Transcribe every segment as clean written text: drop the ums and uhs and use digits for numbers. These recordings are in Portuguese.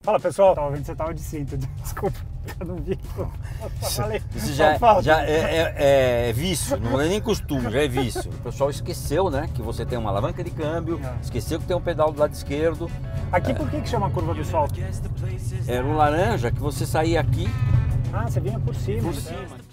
Fala pessoal, tava vendo que você tava de cinto, desculpa, eu não vi. Isso já é vício, não é nem costume, já é vício. O pessoal esqueceu, né, que você tem uma alavanca de câmbio, esqueceu que tem um pedal do lado esquerdo. Aqui por que chama curva do sol? Era um laranja que você saía aqui. Ah, você vinha por cima. Por cima.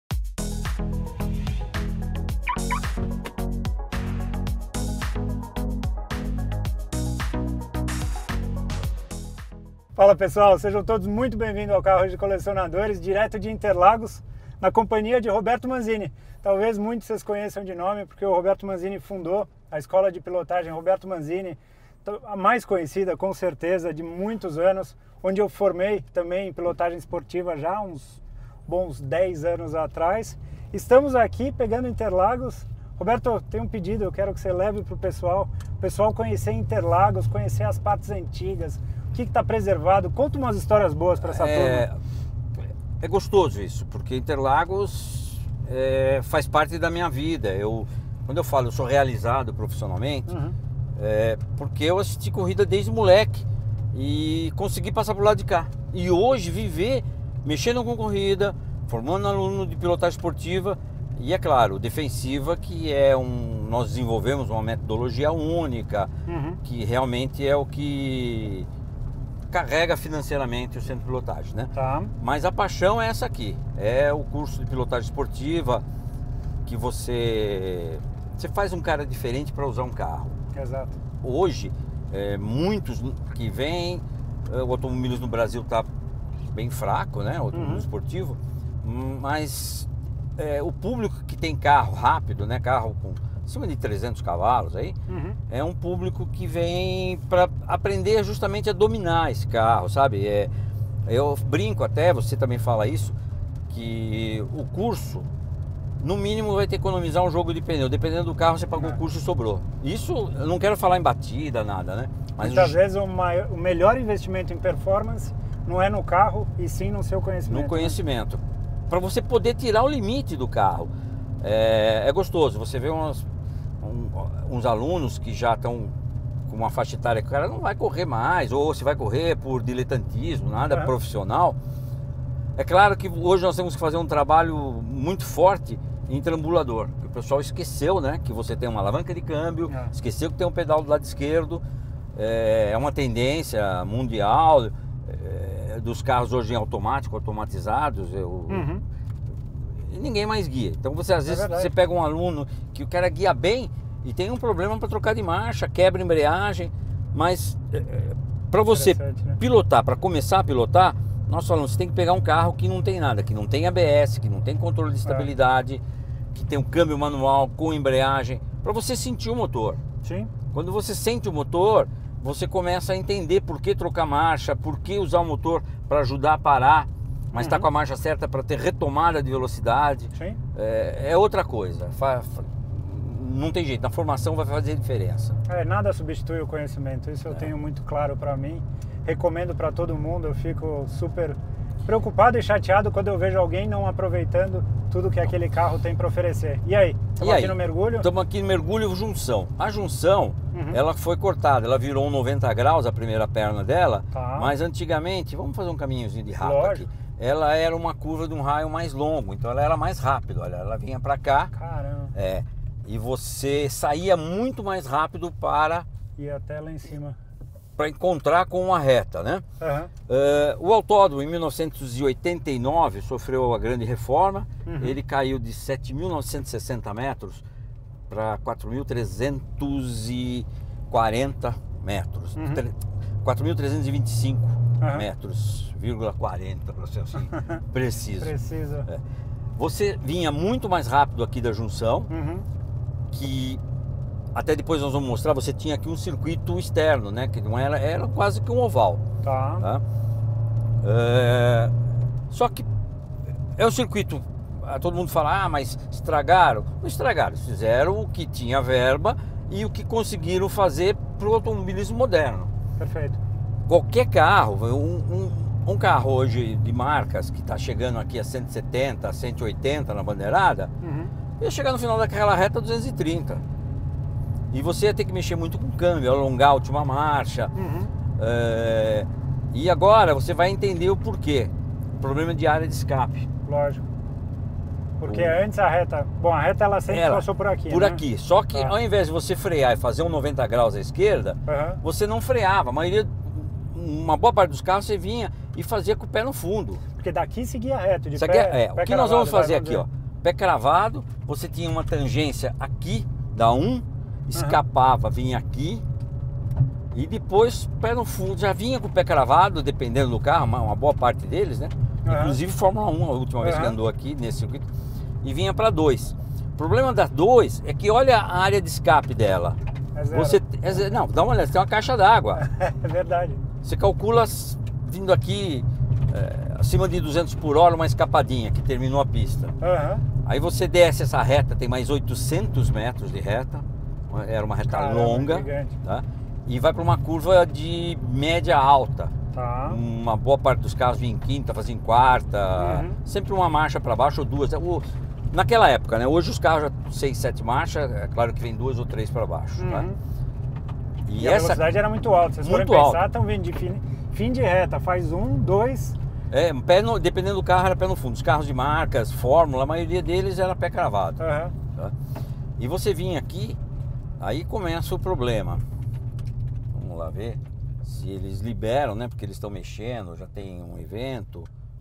Fala pessoal, sejam todos muito bem-vindos ao Carro de Colecionadores, direto de Interlagos, na companhia de Roberto Manzini. Talvez muitos vocês conheçam de nome, porque o Roberto Manzini fundou a escola de pilotagem Roberto Manzini, a mais conhecida com certeza de muitos anos, onde eu formei também em pilotagem esportiva já uns bons 10 anos atrás. Estamos aqui pegando Interlagos. Roberto, tem um pedido, eu quero que você leve para o pessoal conhecer Interlagos, conhecer as partes antigas, o que está preservado. Conta umas histórias boas para essa turma. É gostoso isso, porque Interlagos faz parte da minha vida. Quando eu falo eu sou realizado profissionalmente, porque eu assisti corrida desde moleque e consegui passar por lado de cá. E hoje viver mexendo com corrida, formando aluno de pilotagem esportiva e, é claro, defensiva, que nós desenvolvemos uma metodologia única, que realmente é o que carrega financeiramente o centro de pilotagem, né? Tá. Mas a paixão é essa aqui, é o curso de pilotagem esportiva, que você faz um cara diferente para usar um carro. Exato. Hoje, muitos que vêm, o automobilismo no Brasil está bem fraco, né? O automobilismo esportivo, mas o público que tem carro rápido, né? Carro com acima de 300 cavalos aí, é um público que vem para aprender justamente a dominar esse carro, sabe? Eu brinco até, você também fala isso, que o curso, no mínimo, vai ter que economizar um jogo de pneu. Dependendo do carro, você pagou o curso e sobrou. Isso, eu não quero falar em batida, nada, né? Mas muitas vezes o melhor investimento em performance não é no carro, e sim no seu conhecimento. No conhecimento. Para você poder tirar o limite do carro. É gostoso. Você vê uns alunos que já estão com uma faixa etária que o cara não vai correr mais, ou se vai correr por diletantismo, nada profissional. É claro que hoje nós temos que fazer um trabalho muito forte em trambulador. O pessoal esqueceu, né, que você tem uma alavanca de câmbio, esqueceu que tem um pedal do lado esquerdo. É uma tendência mundial dos carros hoje em automático, automatizados. Ninguém mais guia. Então você às vezes você pega um aluno que o cara guia bem e tem um problema para trocar de marcha, quebra a embreagem, mas para você pilotar, para começar a pilotar, nós falamos, você tem que pegar um carro que não tem nada, que não tem ABS, que não tem controle de estabilidade, que tem um câmbio manual com embreagem, para você sentir o motor. Sim. Quando você sente o motor, você começa a entender por que trocar marcha, por que usar o motor para ajudar a parar, mas está com a marcha certa para ter retomada de velocidade. Sim. É outra coisa. Não tem jeito, na formação vai fazer diferença. Nada substitui o conhecimento, isso eu tenho muito claro para mim. Recomendo para todo mundo, eu fico super preocupado e chateado quando eu vejo alguém não aproveitando tudo que aquele carro tem para oferecer. E aí? Estamos aqui no mergulho? Estamos aqui no mergulho junção. A junção, ela foi cortada, ela virou um 90 graus a primeira perna dela, mas antigamente, vamos fazer um caminhozinho de rapa aqui. Ela era uma curva de um raio mais longo, então ela era mais rápido, olha, ela vinha para cá. Caramba. E você saía muito mais rápido para ir até lá em cima, para encontrar com uma reta, né? O autódromo em 1989 sofreu a grande reforma. Ele caiu de 7.960 metros para 4.340 metros, 4.325 metros, 40 para ser assim, preciso. Você vinha muito mais rápido aqui da junção, que até depois nós vamos mostrar, você tinha aqui um circuito externo, né? Que não era quase que um oval. Tá? Só que é um circuito, todo mundo fala, mas estragaram. Não estragaram, fizeram o que tinha verba e o que conseguiram fazer para o automobilismo moderno. Perfeito. Qualquer carro, um carro hoje de marcas que está chegando aqui a 170, 180 na bandeirada, ia chegar no final daquela reta a 230. E você ia ter que mexer muito com o câmbio, alongar a última marcha. E agora você vai entender o porquê. Problema de área de escape. Lógico. Porque antes a reta... Bom, a reta ela sempre passou por aqui, Por né? aqui. Só que ao invés de você frear e fazer um 90 graus à esquerda, você não freava. Uma boa parte dos carros você vinha e fazia com o pé no fundo. Porque daqui seguia reto, de Isso pé, aqui, pé o que nós vamos fazer vamos aqui, ó. Pé cravado, você tinha uma tangência aqui, da 1, escapava, vinha aqui. E depois, pé no fundo, já vinha com o pé cravado, dependendo do carro, uma boa parte deles, né? Inclusive Fórmula 1, a última vez que andou aqui nesse circuito. E vinha para 2. O problema da 2 é que olha a área de escape dela. Não, dá uma olhada, tem uma caixa d'água. É verdade. Você calcula vindo aqui acima de 200 por hora, uma escapadinha que terminou a pista. Aí você desce essa reta, tem mais 800 metros de reta. Era uma reta longa. Tá? E vai para uma curva de média alta. Tá. Uma boa parte dos carros vinha em quinta, fazia em quarta. Sempre uma marcha para baixo ou duas. Naquela época, né? Hoje os carros já 6, 7 marchas, é claro que vem 2 ou 3 para baixo. Tá? E a velocidade era muito alta. Vocês forem pensar, estão vindo de fim de reta, faz 1, 2. Dependendo do carro, era pé no fundo. Os carros de marcas, Fórmula, a maioria deles era pé cravado. Tá? E você vinha aqui, aí começa o problema. Vamos lá ver se eles liberam, né? Porque eles estão mexendo, já tem um evento.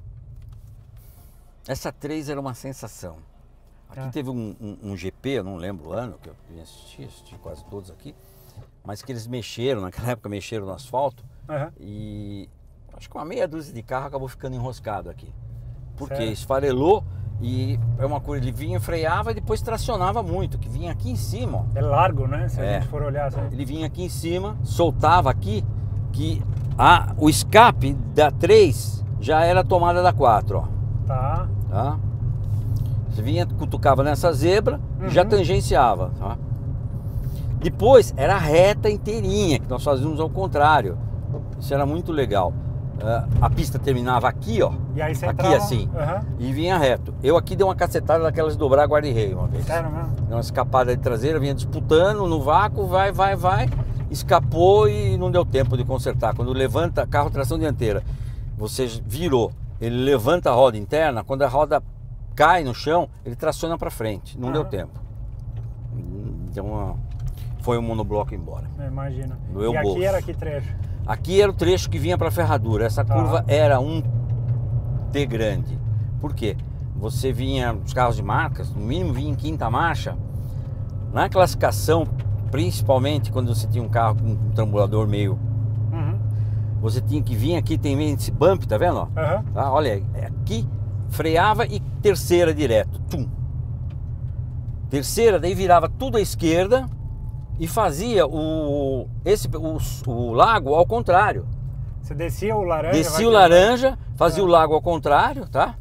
Essa 3 era uma sensação. Aqui teve um GP, eu não lembro o ano, que eu assisti quase todos aqui, mas que eles mexeram, naquela época mexeram no asfalto, e acho que uma meia dúzia de carro acabou ficando enroscado aqui. Porque esfarelou e é uma coisa, ele vinha, freava e depois tracionava muito, que vinha aqui em cima. Ó. É largo, né? Se a gente for olhar assim. Ele vinha aqui em cima, soltava aqui, que o escape da 3 já era a tomada da 4, ó. Tá. Você vinha, cutucava nessa zebra e já tangenciava, tá? Depois era a reta inteirinha, que nós fazíamos ao contrário. Isso era muito legal. A pista terminava aqui, ó. E aí você aqui entrava, assim. E vinha reto. Eu aqui dei uma cacetada daquelas de dobrar guarda-reio uma vez. Sério mesmo? Deu uma escapada de traseira, vinha disputando no vácuo, vai. Escapou e não deu tempo de consertar. Quando levanta, carro tração dianteira, você virou. Ele levanta a roda interna, quando a roda cai no chão, ele traciona para frente. Não deu tempo. Então foi o monobloco embora. Imagina. Doeu e o bolso. Aqui era que trecho? Aqui era o trecho que vinha para a ferradura. Essa curva era um T grande. Por quê? Você vinha, os carros de marcas, no mínimo vinha em quinta marcha. Na classificação, principalmente quando você tinha um carro com um trambulador meio... Você tinha que vir aqui, tem esse bump, tá vendo? Tá? Olha aí, aqui freava e terceira direto. Tum. Terceira, daí virava tudo à esquerda e fazia o lago ao contrário. Você descia o laranja? Descia o laranja, fazia o lago ao contrário, tá?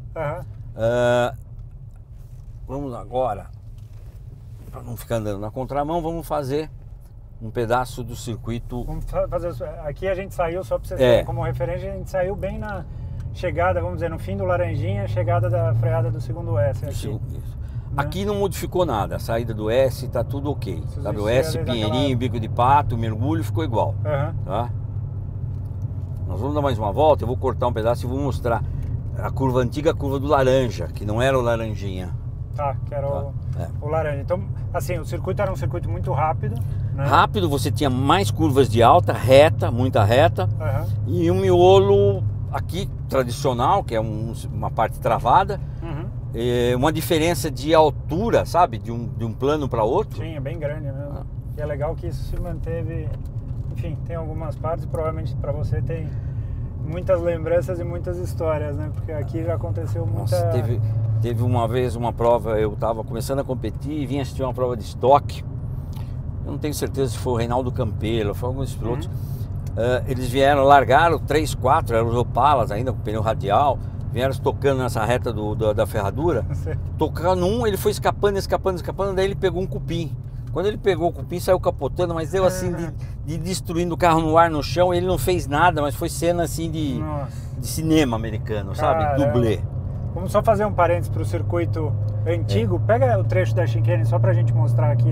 Vamos agora, para não ficar andando na contramão, vamos fazer um pedaço do circuito. Vamos fazer, aqui a gente saiu, só para vocês terem como referência, a gente saiu bem na chegada, vamos dizer, no fim do Laranjinha, chegada da freada do segundo S. Aqui, isso. Aqui não modificou nada, a saída do S tá tudo ok. Sabe, o S, Pinheirinho, Bico de Pato, mergulho ficou igual. Tá? Nós vamos dar mais uma volta, eu vou cortar um pedaço e vou mostrar a curva antiga, a curva do laranja, que não era o Laranjinha. Tá, que era o laranja. Então, assim, o circuito era um circuito muito rápido, né? Rápido, você tinha mais curvas de alta, reta, muita reta, e um miolo aqui tradicional, que é uma parte travada, uma diferença de altura, sabe, de um plano para outro. Sim, é bem grande mesmo. E é legal que isso se manteve. Enfim, tem algumas partes, provavelmente para você tem muitas lembranças e muitas histórias, né? Porque aqui já aconteceu muita... Nossa, teve uma vez uma prova, eu estava começando a competir e vim assistir uma prova de estoque. Eu não tenho certeza se foi o Reinaldo Campelo, foi alguns pilotos. Eles vieram, largaram 3, 4, eram os Opalas ainda, com pneu radial, vieram tocando nessa reta da ferradura. Tocando ele foi escapando, daí ele pegou um cupim. Quando ele pegou o cupim, saiu capotando, mas deu assim de destruindo o carro no ar, no chão. Ele não fez nada, mas foi cena assim de cinema americano, sabe? Dublê. Vamos só fazer um parênteses para o circuito antigo. Pega o trecho da chicane só para a gente mostrar aqui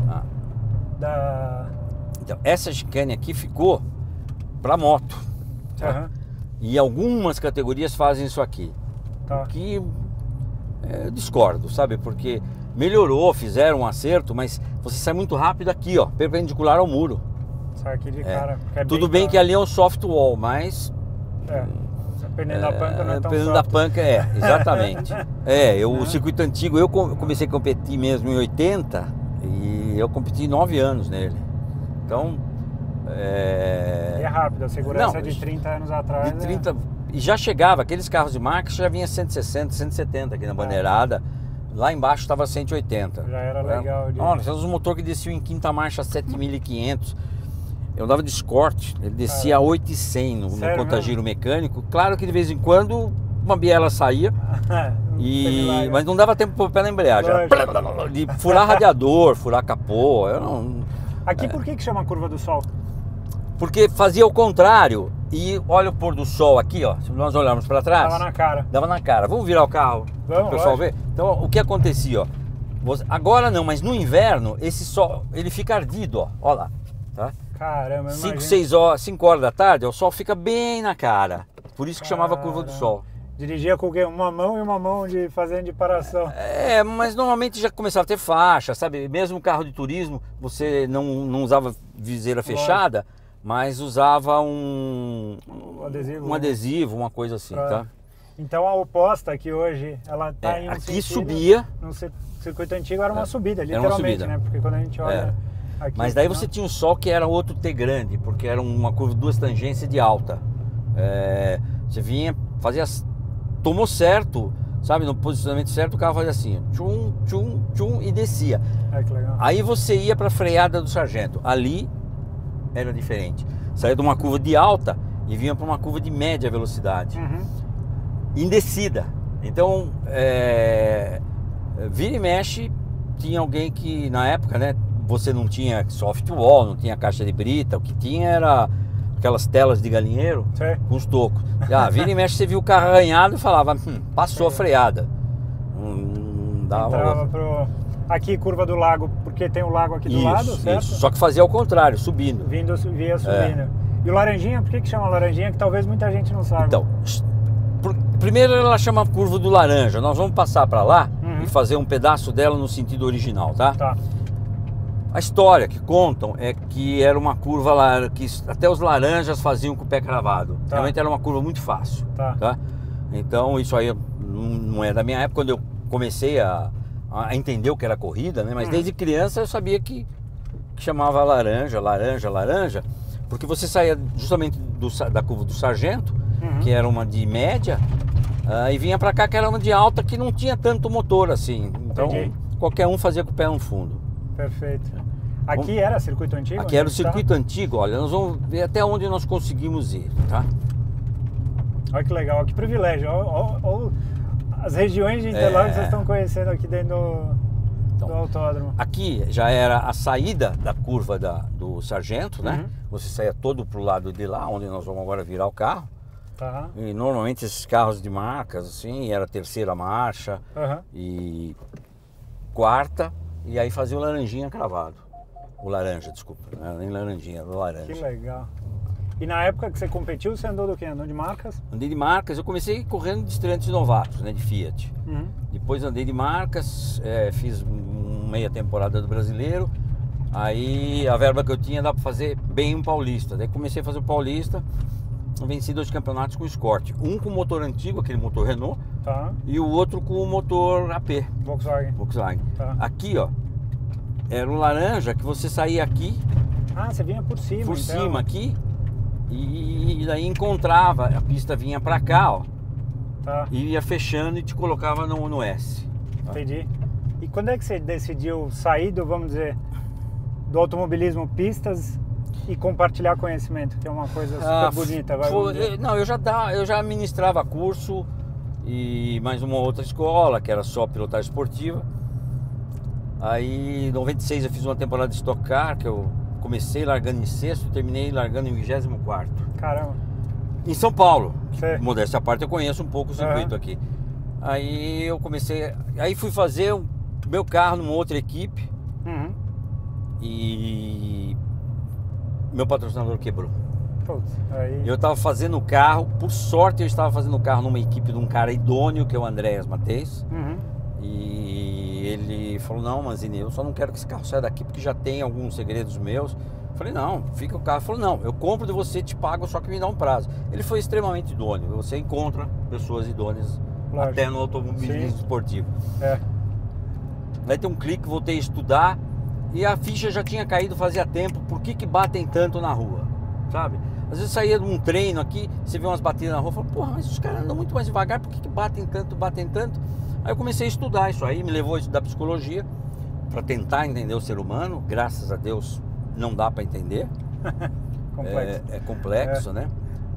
Então, essa chicane aqui ficou para moto. Tá? Aham. E algumas categorias fazem isso aqui. Tá. Que eu discordo, sabe? Porque melhorou, fizeram um acerto, mas você sai muito rápido aqui, ó, perpendicular ao muro. Sai aqui de cara. É Tudo bem que ali é um soft wall, mas dependendo da panca não é tão dependendo soft. da panca, exatamente. O circuito antigo, eu comecei a competir mesmo em 80 e eu competi 9 anos nele. Então, E é rápido, a segurança de 30 anos atrás. de 30, e já chegava, aqueles carros de marca já vinha 160, 170 aqui na bandeirada. Lá embaixo estava 180. Já era legal. Olha, os motores que desciam em quinta marcha 7.500. Eu andava de Escort, ele descia a 8.100 no contagiro mecânico. Claro que de vez em quando uma biela saía, mas não dava tempo para o pé na embreagem. De furar radiador, furar capô. Aqui por que chama Curva do Sol? Porque fazia o contrário. E olha o pôr do sol aqui, ó. Se nós olharmos para trás, Dava na cara. Dava na cara. Vamos virar o carro para o pessoal ver? Então, o que acontecia, ó. Agora não, mas no inverno, esse sol, ele fica ardido, ó. Olha lá, tá? Caramba, 5 horas da tarde, o sol fica bem na cara. Por isso que chamava Curva do Sol. Dirigia com o quê? Uma mão e uma mão fazendo de paração. Mas normalmente já começava a ter faixa, sabe? Mesmo carro de turismo, você não usava viseira fechada, mas usava um adesivo, uma coisa assim, tá? Então a oposta aqui hoje, ela tá em um aqui sentido, subia. No circuito antigo era uma subida, literalmente, né? Porque quando a gente olha aqui... Mas daí você tinha um sol que era outro T grande, porque era uma curva de 2 tangências de alta. Você vinha, tomou certo, sabe? No posicionamento certo, o carro fazia assim, tchum, tchum, tchum, e descia. Que legal. Aí você ia para a freada do sargento. Ali era diferente. Saía de uma curva de alta e vinha para uma curva de média velocidade. Em descida. Então, vira e mexe, tinha alguém que, na época, né? Você não tinha soft wall, não tinha caixa de brita, o que tinha era aquelas telas de galinheiro com os tocos. Vira e mexe, você viu o carro arranhado e falava, passou a freada. Não dava. Aqui, Curva do Lago, porque tem o lago aqui do lado, certo? Isso, só que fazia ao contrário, subindo. Via subindo. E o Laranjinha, por que chama Laranjinha? Que talvez muita gente não saiba. Então, primeiro ela chama Curva do Laranja. Nós vamos passar para lá e fazer um pedaço dela no sentido original, tá? A história que contam é que era uma curva lá que até os laranjas faziam com o pé cravado. Realmente era uma curva muito fácil, tá? Então isso aí não é da minha época, quando eu comecei a entender o que era corrida, né? Mas desde criança eu sabia que chamava laranja, porque você saía justamente da curva do sargento, que era uma de média, e vinha para cá que era uma de alta, que não tinha tanto motor assim. Então qualquer um fazia com o pé no fundo. Perfeito. Aqui era circuito antigo? Aqui era o circuito antigo, olha, nós vamos ver até onde nós conseguimos ir, tá? Olha que legal, que privilégio. Olha as regiões de Interlagos que vocês estão conhecendo aqui dentro do autódromo. Aqui já era a saída da curva do sargento, né? Você saía todo pro lado de lá, onde nós vamos agora virar o carro. E normalmente esses carros de marcas, assim, era terceira marcha e quarta, e aí fazia o laranjinha cravado. O laranja, desculpa, não era nem laranjinha, era o laranja. Que legal. E na época que você competiu, você andou do quê? Andou de marcas? Andei de marcas, eu comecei correndo de estreantes novatos, né, de Fiat. Depois andei de marcas, fiz meia temporada do Brasileiro. Aí a verba que eu tinha dá para fazer bem um paulista. Daí comecei a fazer o paulista, venci 2 campeonatos com Escort. Um com motor antigo, aquele motor Renault, e o outro com o motor AP. Volkswagen. Aqui, ó, era um laranja que você saía aqui. Você vinha por cima. Por cima aqui. E daí encontrava, a pista vinha pra cá, ó. E ia fechando e te colocava no S. Entendi. E quando é que você decidiu sair vamos dizer, do automobilismo pistas e compartilhar conhecimento, que é uma coisa super bonita? Não, eu já ministrava curso e mais uma outra escola, que era só pilotagem esportiva. Aí em 96 eu fiz uma temporada de Stock Car, que eu comecei largando em sexto e terminei largando em 24º. Caramba. Em São Paulo. Modéstia à parte, eu conheço um pouco o circuito aqui. Aí eu comecei, aí fui fazer o meu carro numa outra equipe e meu patrocinador quebrou. Putz, aí... Eu estava fazendo o carro, por sorte eu estava fazendo o carro numa equipe de um cara idôneo, que é o Andréas Mateis. E ele falou, não, Manzini, eu só não quero que esse carro saia daqui porque já tem alguns segredos meus. Eu falei, não, fica o carro. Ele falou, não, eu compro de você, te pago, só que me dá um prazo. Ele foi extremamente idôneo. Você encontra pessoas idôneas até no automobilismo esportivo. Aí tem um clique, voltei a estudar e a ficha já tinha caído fazia tempo. Por que batem tanto na rua, sabe? Às vezes saía de um treino aqui, você vê umas batidas na rua, fala, porra, mas os caras andam muito mais devagar, por que batem tanto? Aí eu comecei a estudar isso aí, me levou a estudar psicologia para tentar entender o ser humano. Graças a Deus não dá para entender. Complexo. É complexo, né?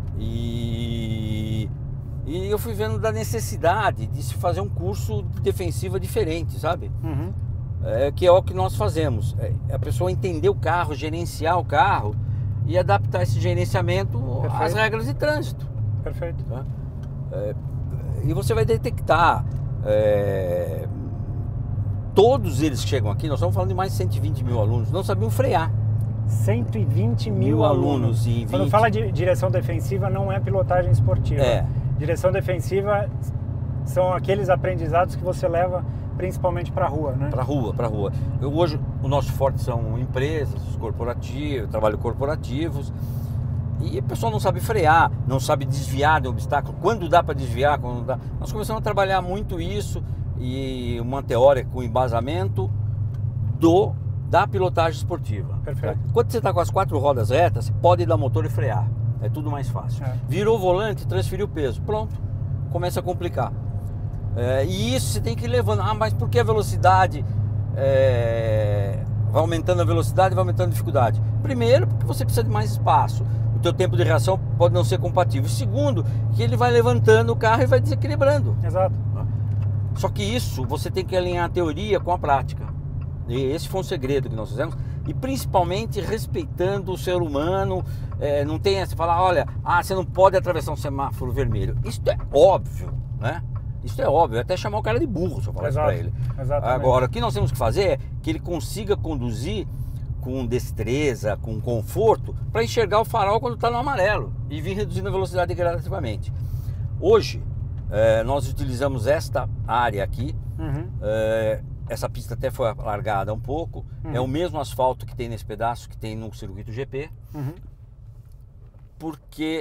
E eu fui vendo da necessidade de se fazer um curso de defensiva diferente, sabe? Que é o que nós fazemos. A pessoa entender o carro, gerenciar o carro e adaptar esse gerenciamento às regras de trânsito. Perfeito. Tá? E você vai detectar todos eles que chegam aqui, nós estamos falando de mais de 120 mil alunos, não sabiam frear. 120 mil alunos. E Quando fala de direção defensiva, não é pilotagem esportiva. Direção defensiva são aqueles aprendizados que você leva principalmente para a rua, né? Para a rua. Hoje, o nosso forte são empresas, corporativos, trabalho corporativos. E o pessoal não sabe frear, não sabe desviar de um obstáculo. Quando dá para desviar, quando não dá. Nós começamos a trabalhar muito isso e uma teoria com embasamento da pilotagem esportiva. Perfeito. Quando você está com as 4 rodas retas, você pode dar motor e frear. É tudo mais fácil. Virou o volante, transferiu o peso. Pronto. Começa a complicar. E isso você tem que ir levando. Mas por que a velocidade vai aumentando a velocidade e vai aumentando a dificuldade? Primeiro, porque você precisa de mais espaço. O teu tempo de reação pode não ser compatível. Segundo, que ele vai levantando o carro e vai desequilibrando. Exato. Só que isso, você tem que alinhar a teoria com a prática. E esse foi um segredo que nós fizemos. E principalmente respeitando o ser humano. Não tem essa, falar, olha, você não pode atravessar um semáforo vermelho. Isso é óbvio, né? Isso é óbvio, até chamar o cara de burro se eu falar isso pra ele. Exatamente. Agora, o que nós temos que fazer é que ele consiga conduzir com destreza, com conforto, para enxergar o farol quando está no amarelo e vir reduzindo a velocidade gradativamente. Hoje, nós utilizamos esta área aqui, essa pista até foi alargada um pouco, é o mesmo asfalto que tem nesse pedaço que tem no circuito GP, porque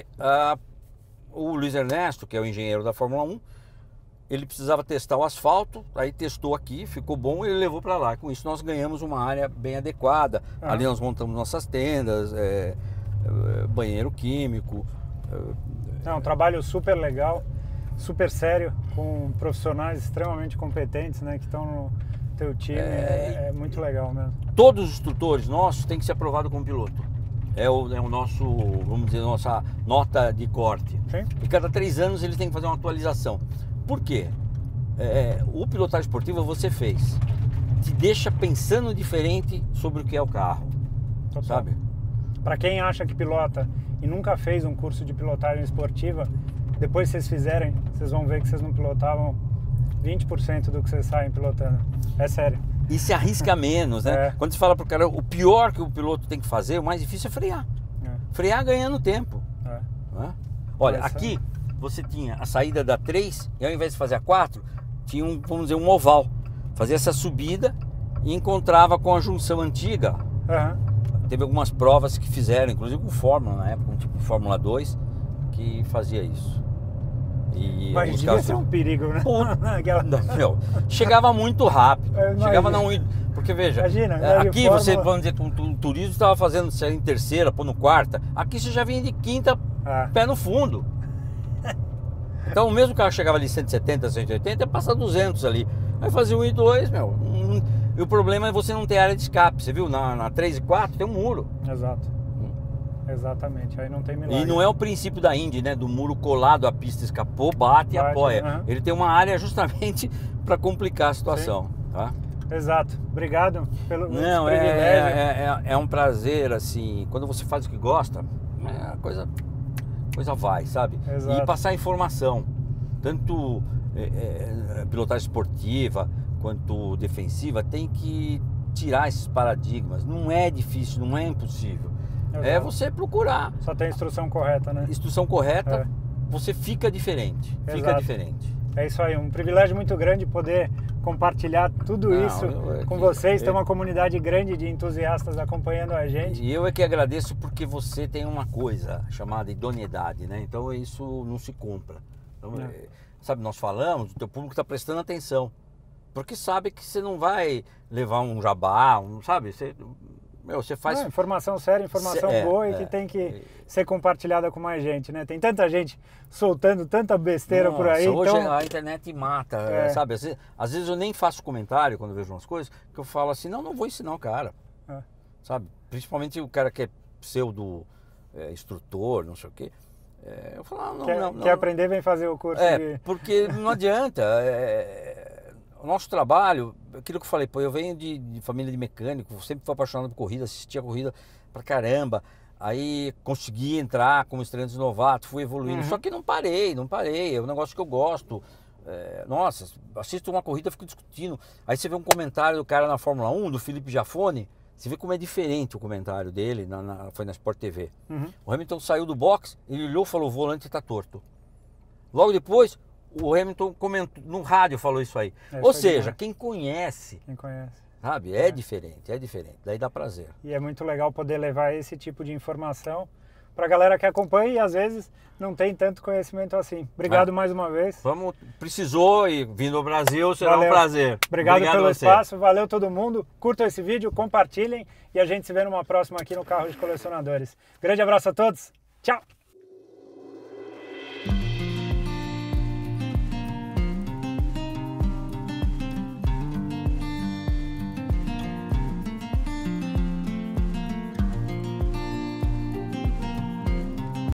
o Luiz Ernesto, que é o engenheiro da Fórmula 1, ele precisava testar o asfalto, aí testou aqui, ficou bom e ele levou para lá. Com isso nós ganhamos uma área bem adequada. Ali nós montamos nossas tendas, banheiro químico. É um trabalho super legal, super sério, com profissionais extremamente competentes, né, que estão no teu time. É muito legal mesmo. Todos os instrutores nossos têm que ser aprovados como piloto. É o nosso, vamos dizer, nossa nota de corte. Sim. E cada 3 anos eles têm que fazer uma atualização. Por quê? O pilotagem esportiva você fez, te deixa pensando diferente sobre o que é o carro. Total. Sabe? Para quem acha que pilota e nunca fez um curso de pilotagem esportiva, depois que vocês fizerem, vocês vão ver que vocês não pilotavam 20% do que vocês saem pilotando. É sério. E se arrisca menos, né? Quando você fala pro cara, o pior que o piloto tem que fazer, o mais difícil é frear. Frear ganhando tempo. Né? Olha, aqui você tinha a saída da 3 e ao invés de fazer a 4, tinha vamos dizer, um oval. Fazia essa subida e encontrava com a junção antiga. Teve algumas provas que fizeram, inclusive com Fórmula na época, um tipo de Fórmula 2, que fazia isso. Mas devia ser um perigo, né? Meu, chegava muito rápido. Chegava na porque veja, aqui Fórmula... você, vamos dizer, com o turismo estava fazendo em terceira, pô, no quarta. Aqui você já vinha de quinta, pé no fundo. Então o mesmo carro chegava ali 170, 180, ia passar 200 ali. Aí fazia 1 e 2, meu. E o problema é você não ter área de escape. Você viu? Na 3 e 4 tem um muro. Exato. Exatamente, aí não tem milagre. E não é o princípio da Indy, né? Do muro colado, a pista escapou, bate e apoia. Ele tem uma área justamente para complicar a situação. Tá? Exato. Obrigado pelo privilégio. É um prazer, assim, quando você faz o que gosta, a coisa vai, sabe? Exato. E passar informação, tanto pilotagem esportiva quanto defensiva, tem que tirar esses paradigmas. Não é difícil, não é impossível. É você procurar. Só tem a instrução correta, né? Instrução correta, você fica diferente. Exato. Fica diferente. É isso aí, um privilégio muito grande poder compartilhar tudo isso com vocês. Tem uma comunidade grande de entusiastas acompanhando a gente. E eu é que agradeço porque você tem uma coisa chamada idoneidade, né? Então isso não se compra. Então, sabe, nós falamos, o teu público está prestando atenção. Porque sabe que você não vai levar um jabá, sabe? Você faz... informação séria, informação boa e que tem que ser compartilhada com mais gente, né? Tem tanta gente soltando tanta besteira por aí. Hoje então... a internet mata, sabe? Às vezes eu nem faço comentário quando eu vejo umas coisas, que eu falo assim, não vou ensinar o cara, sabe? Principalmente o cara que é pseudo instrutor, não sei o quê. Eu falo, Quer aprender, vem fazer o curso. Porque não adianta. O nosso trabalho, aquilo que eu falei, pô, eu venho de família de mecânico, sempre fui apaixonado por corrida, assistia corrida pra caramba. Aí consegui entrar como estreante novato, fui evoluindo. Só que não parei, é um negócio que eu gosto. Nossa, assisto uma corrida, fico discutindo. Aí você vê um comentário do cara na Fórmula 1, do Felipe Giafone, você vê como é diferente o comentário dele, foi na Sport TV. O Hamilton saiu do box, ele olhou e falou, o volante tá torto. Logo depois, o Hamilton comentou, no rádio falou isso aí. Ou seja, quem conhece, sabe, é diferente, daí dá prazer. E é muito legal poder levar esse tipo de informação para a galera que acompanha e às vezes não tem tanto conhecimento assim. Obrigado mais uma vez. Precisou e vindo ao Brasil será um prazer. Obrigado pelo espaço, valeu todo mundo. Curtam esse vídeo, compartilhem e a gente se vê numa próxima aqui no Carro de Colecionadores. Grande abraço a todos, tchau!